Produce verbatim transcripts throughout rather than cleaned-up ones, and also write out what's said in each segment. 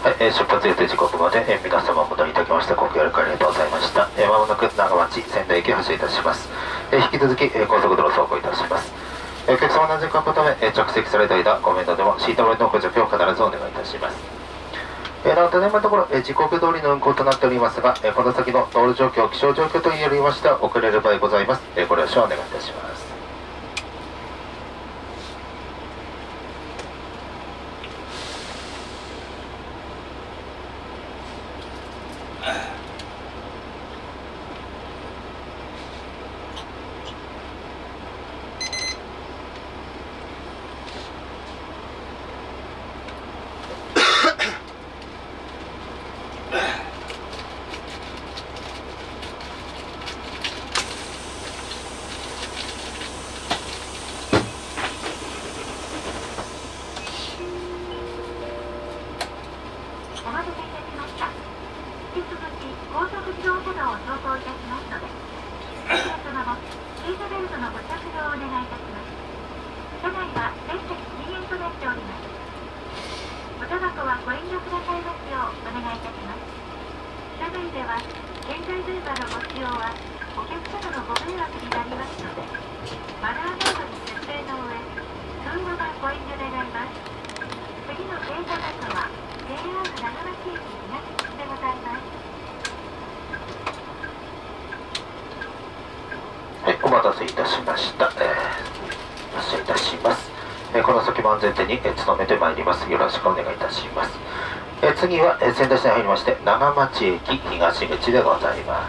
はい、えー、出発予定時刻まで、えー、皆様お戻りいただきましてご協力ありがとうございました。えー、まもなく長町仙台駅を発車いたします。えー、引き続き、えー、高速道路走行いたします。えー、お客様の安全確保のため、えー、着席された間、ご面倒でもシートベルトのご着用を必ずお願いいたします。えー、なお、ただいまのところ、えー、時刻通りの運行となっておりますが、えー、この先の道路状況、気象状況とによりましては遅れる場合ございます。えー、ご了承お願いいたします。お待たせいたしました。えー、発車いたします。えー、この先も安全点に、えー、努めてまいります。よろしくお願いいたします。えー、次は、えー、仙台市に入りまして、長町駅東口でございます。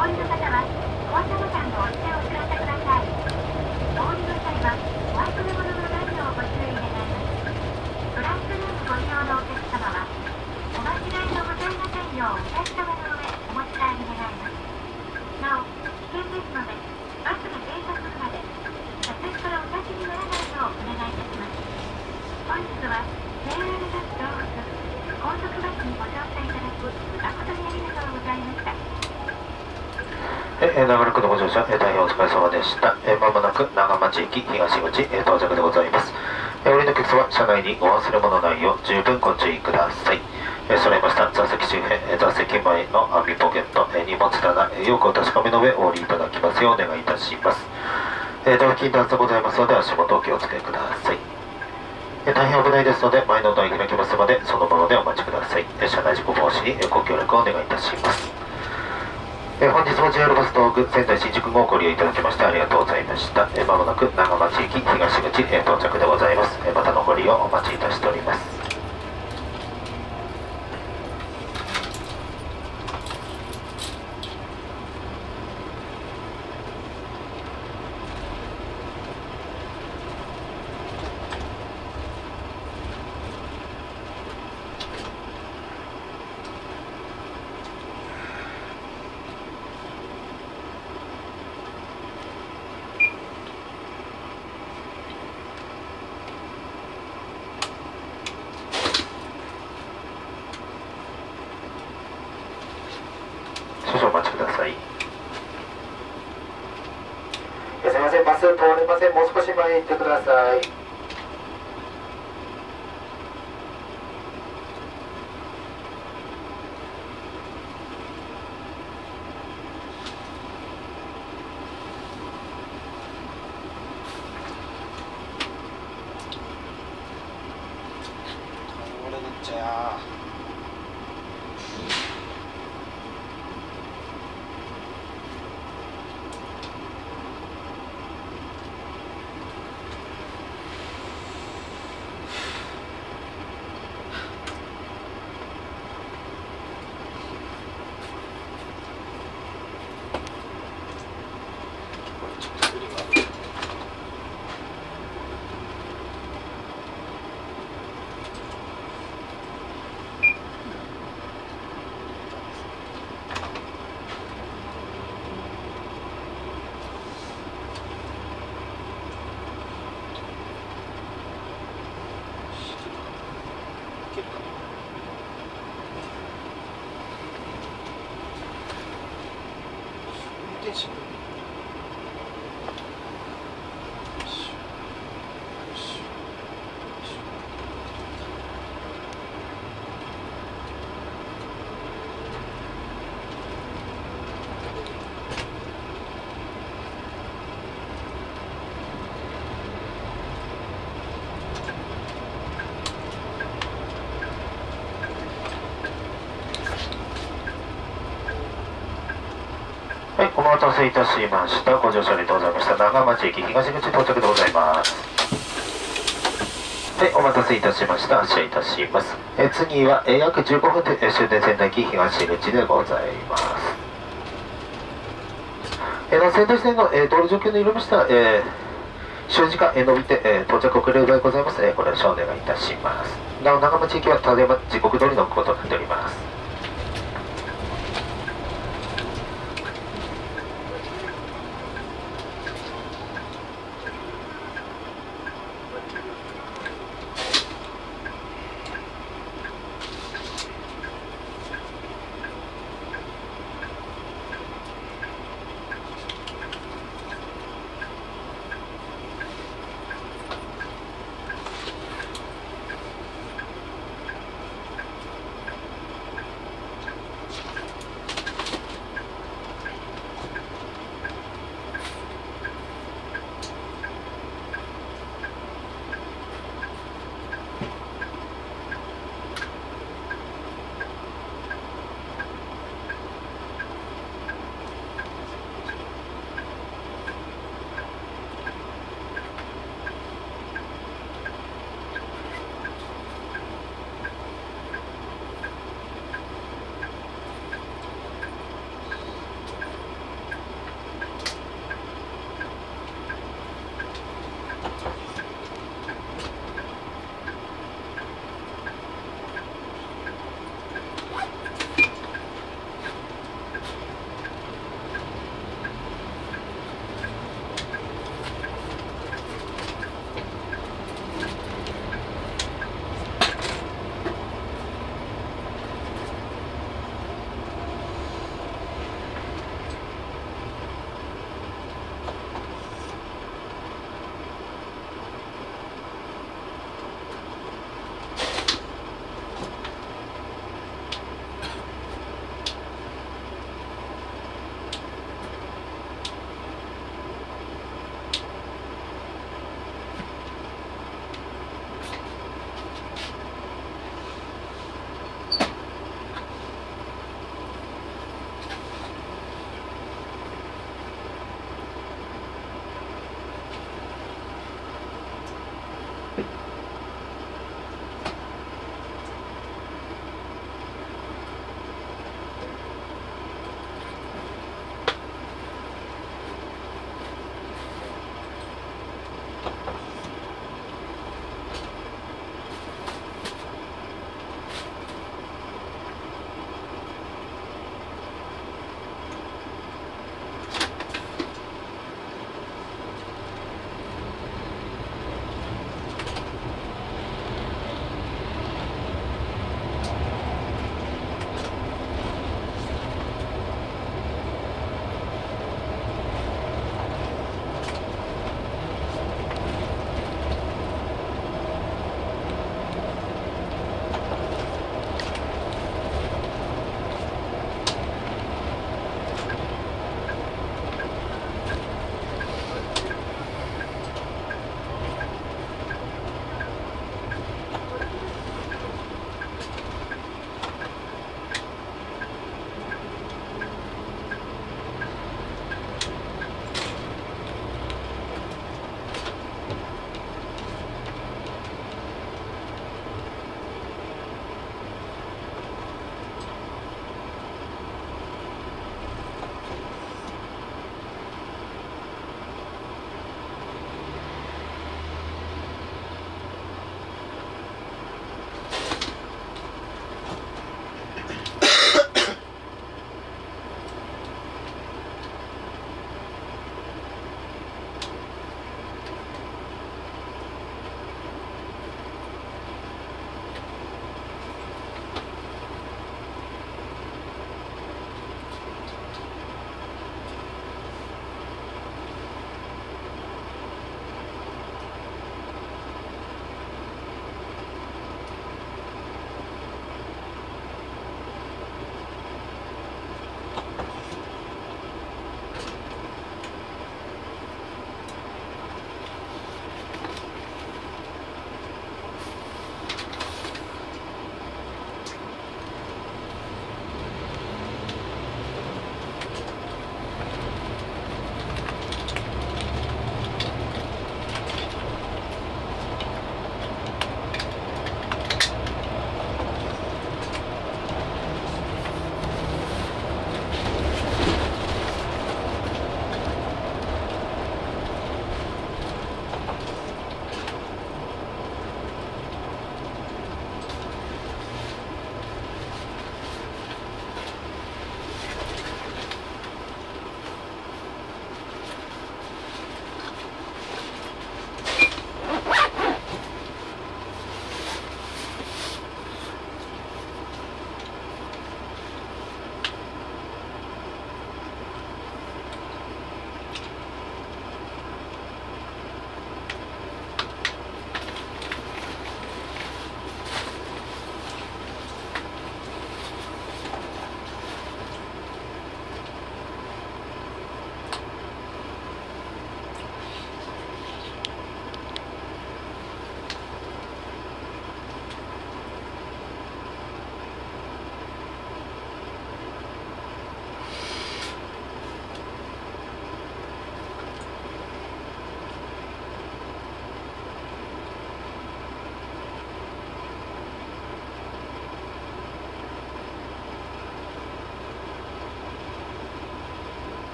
お降りの方は降車ボタンを押してお知らせください。お降りの際はお忘れ物のないようご注意願います。フライトルームご利用のお客様はお間違いのございませんようお客様の上お持ち帰り願います。なお、危険ですのでバスが停車するまで座席からお立ちにならないようお願いいたします。本日は ジェイアール バス東北高速バスにご乗車いただき誠にありがとうございました。 え長らくのご乗車、え大変お疲れ様でした。えまもなく長町駅東口、え到着でございます。えお降りのお客様、車内にお忘れ物ないよう十分ご注意ください。え揃いました座席周辺、え座席前の網ポケット、え荷物棚、えよくお確かめの上お降りいただきますようお願いいたします。えドア付近段差ございますので足元お気をつけください。え大変危ないですので前のドア開きますまでそのままでお待ちください。え車内事故防止にえご協力をお願いいたします。え本日も ジェイアール バス東北仙台新宿もご利用いただきましてありがとうございました。えまもなく長町駅東口、え到着でございます。えまたのご利用お待ちいたしております。少々お待ちください。すみません、バス通れません。もう少し前へ行ってください。 俺のっちゃや運転手はい、お待たせいたしました。ご乗車ありがとうございました。長町駅東口到着でございます。はい、お待たせいたしました。発車いたします。え次はえ約じゅうごふんでえ終電仙台駅東口でございます。えの仙台線の、え道路状況によりましたら、えー、使用時間、え伸びて、え到着遅れる場合ございます。えご了承お願いいたします。なお長町駅はただいま時刻通りのことになっております。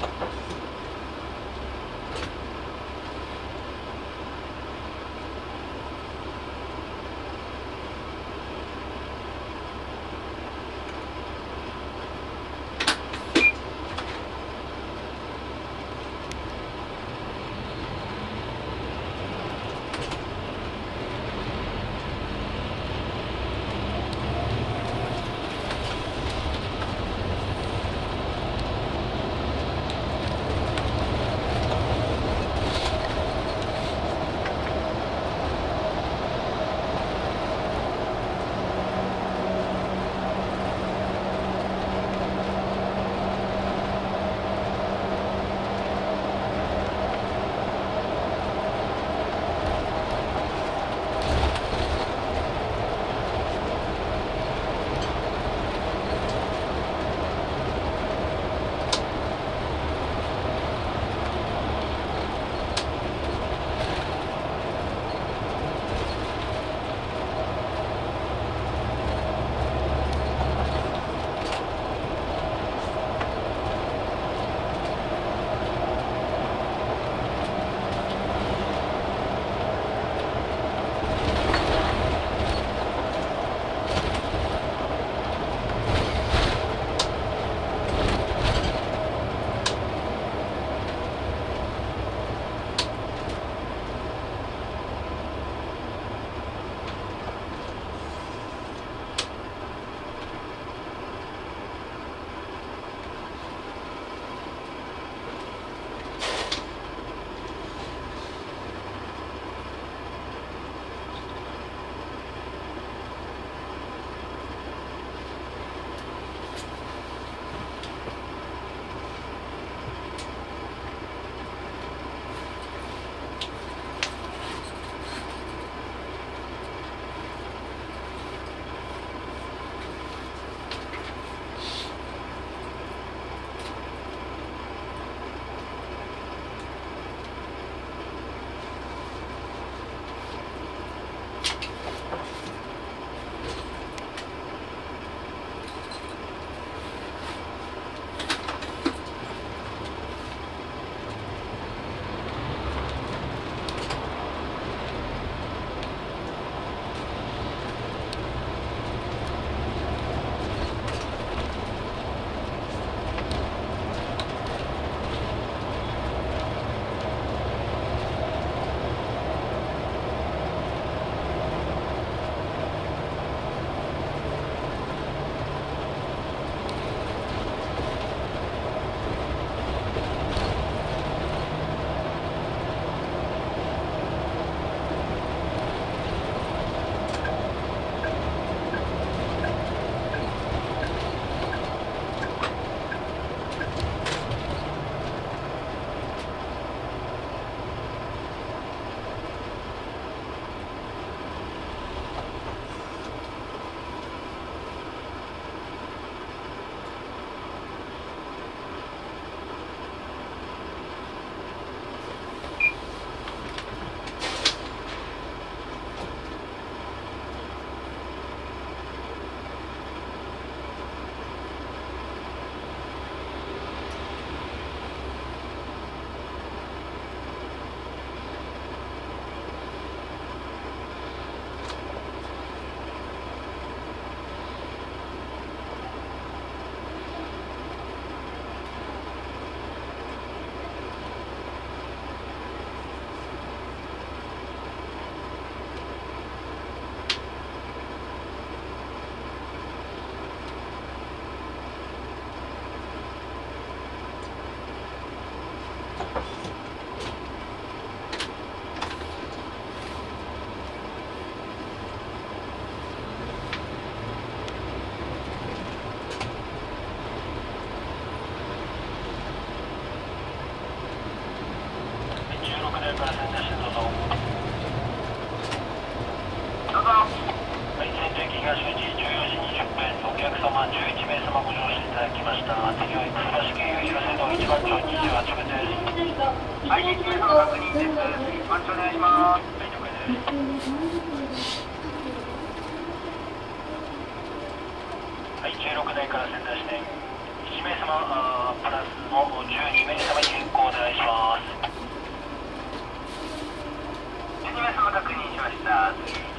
はい、じゅうろくだいから先導していち名様プラスのじゅうにめ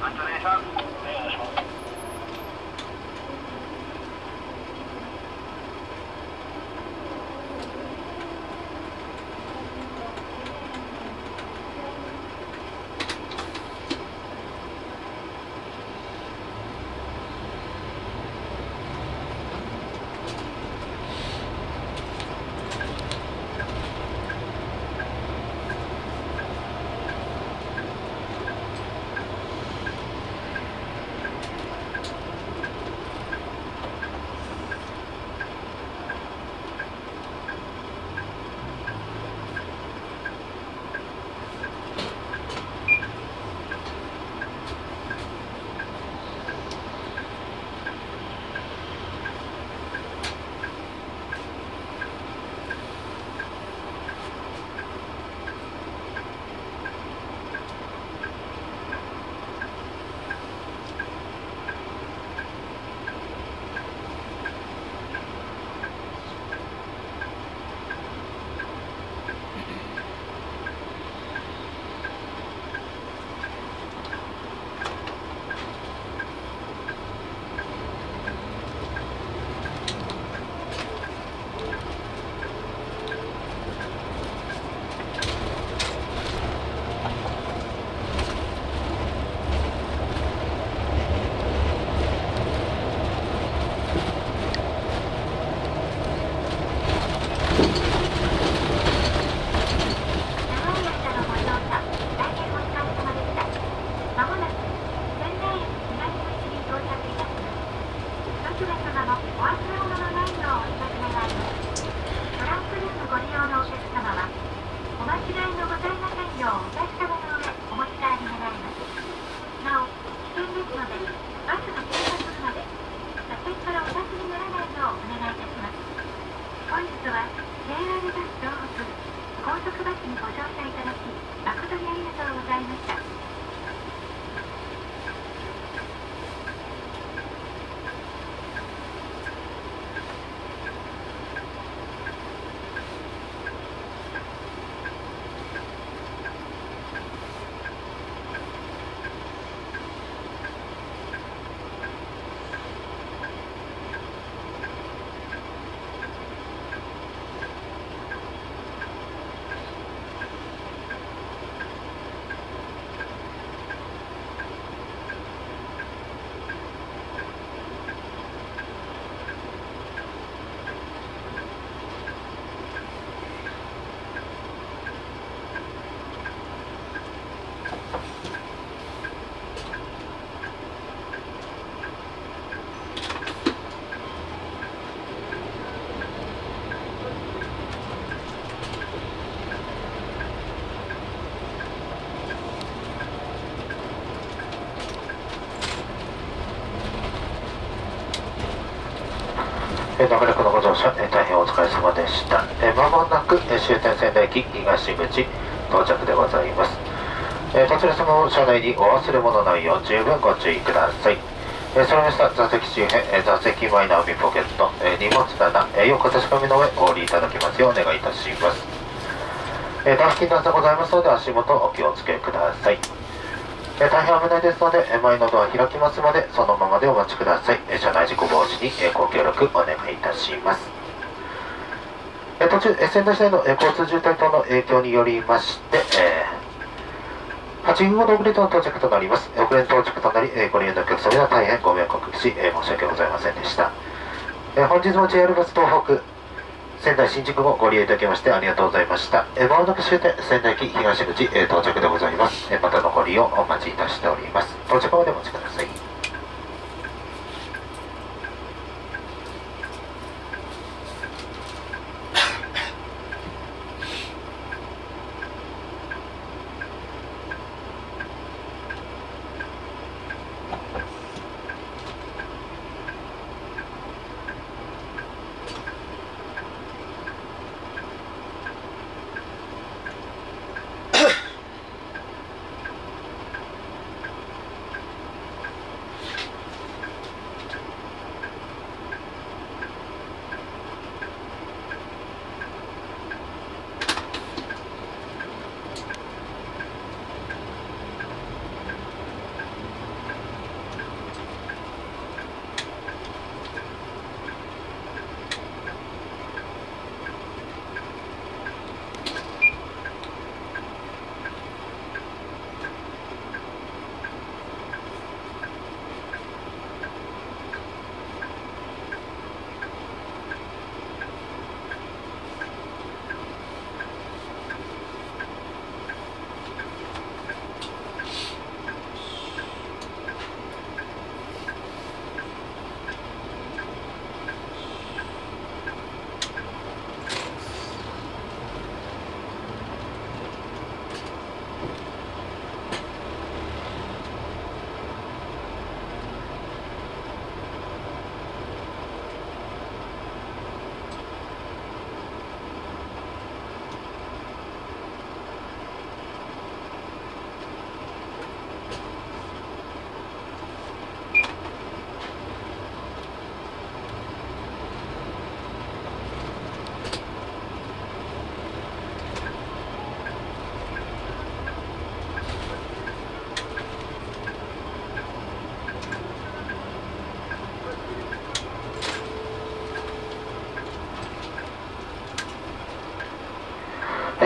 長らくのご乗車、えー、大変お疲れ様でした。えー、間もなく、えー、終点仙台駅東口到着でございます。えー、どちら様も車内にお忘れ物ないよう十分ご注意ください。えー、それました座席周辺、えー、座席前の網ポケット、えー、荷物棚、えー、よく確かめの上お降りいただきますようお願いいたします。えー、段付き段差ございますので足元お気をつけください。えー、大変危ないですので、えー、前のドア開きますまでそのままでお待ちください。えー、車内事故防止に、えー、ご協力お願いいたします。えー、途中、えー、仙台市内の、えー、交通渋滞等の影響によりまして、えー、はちふんほど遅れての到着となります。遅れの到着となり、えー、ご利用のお客様には大変ご迷惑をおかけし、えー、申し訳ございませんでした。えー、本日も ジェイアール バス東北仙台新宿もご利用いただきましてありがとうございました。えー、まもなく終点仙台駅東口、えー、到着でございます。えー、またのご利用お待ちいたしております。到着までお待ちください。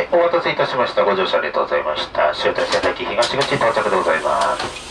お待たせいたしました。ご乗車ありがとうございました。終点仙台駅東口到着でございます。